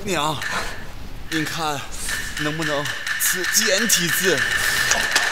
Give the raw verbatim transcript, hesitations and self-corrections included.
娘，您看能不能吃简体字？